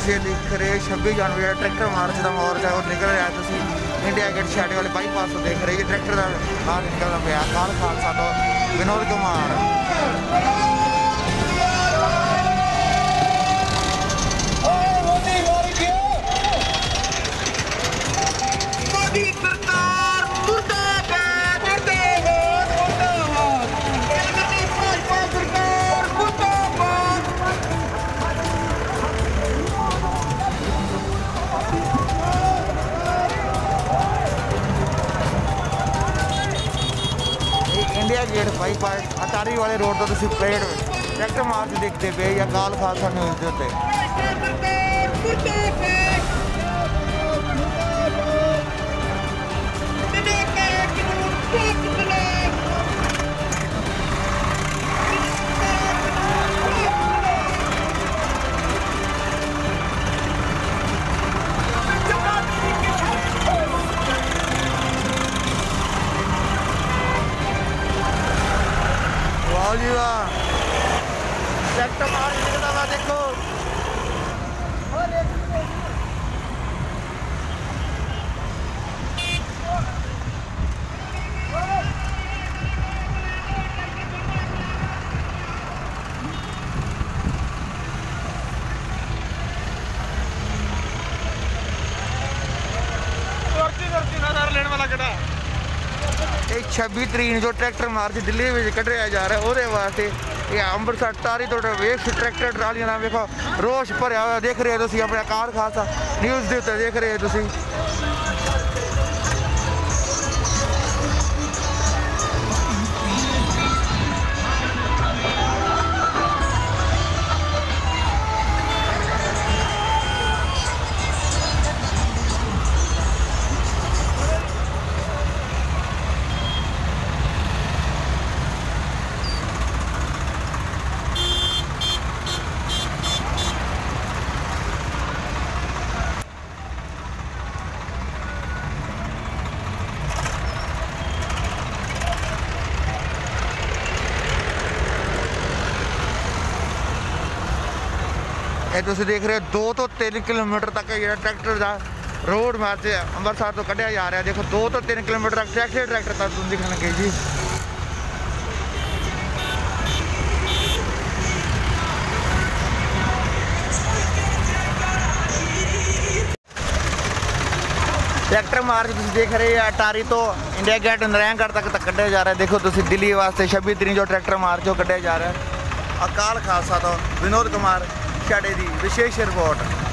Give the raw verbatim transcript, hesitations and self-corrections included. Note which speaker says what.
Speaker 1: ਪਿੱਛੇ ਲਿਖ ਰਹੇ ਛੱਬੀ ਜਨਵਰੀ ਦਾ ਟਰੈਕਟਰ ਮਾਰਚ ਦਾ ਮੋਰਚਾ ਉਹ ਨਿਕਲ ਰਿਹਾ। ਤੁਸੀਂ ਇੰਡੀਆ ਗੇਟ ਛਾੜੇ ਵਾਲੇ ਬਾਈਪਾਸ ਤੋਂ ਦੇਖ ਰਹੇ ਜੀ ਟਰੈਕਟਰ ਦਾ ਬਾਹਰ ਨਿਕਲਦਾ ਪਿਆ। ਅਕਾਲ ਖਾਲਸਾ ਤੋਂ Vinod Kumar. India Gate bypass Attari वाले रोड तो तुम पेड़ ट्रैक्टर मार्च देखते पे या अकाल खालसा न्यूज़ के उत्ते। जी वाह ट्रैक्टर मार्च निकलता हुआ देखो। छब्बी तरीक जो ट्रैक्टर मार्च दिल्ली में कढ़िया जा रहा है वो वास्ते ये अंमृतसर तारी तो वेख ट्रैक्टर ट्रालियां ना वेखो रोश भरया हुआ देख रहे हो तुम अपने अकाल खालसा न्यूज़ के उत्ते देख रहे हो तुम। ਇਹ ਤੁਸੀਂ ਦੇਖ ਰਹੇ ਹੋ दो ਤੋਂ तीन किलोमीटर तक ਜਿਹੜਾ ट्रैक्टर ਦਾ रोड मार्च ਅੰਮ੍ਰਿਤਸਰ ਤੋਂ ਕੱਢਿਆ ਜਾ ਰਿਹਾ। देखो दो ਤੋਂ तीन किलोमीटर तक ट्रैक्टर ट्रैक्टर तक तुम दिखने लगे जी। ट्रैक्टर मार्च तुम देख रहे हैं अटारी तो इंडिया गेट नारायणगढ़ तक तक ਕੱਢਿਆ जा रहा है। देखो तुम दिल्ली वास्ते छब्बी तरीक जो ट्रैक्टर मार्च वो ਕੱਢਿਆ जा रहा है। अकाल खालसा तो विनोद कुमार छाड़े की विशेष रिपोर्ट।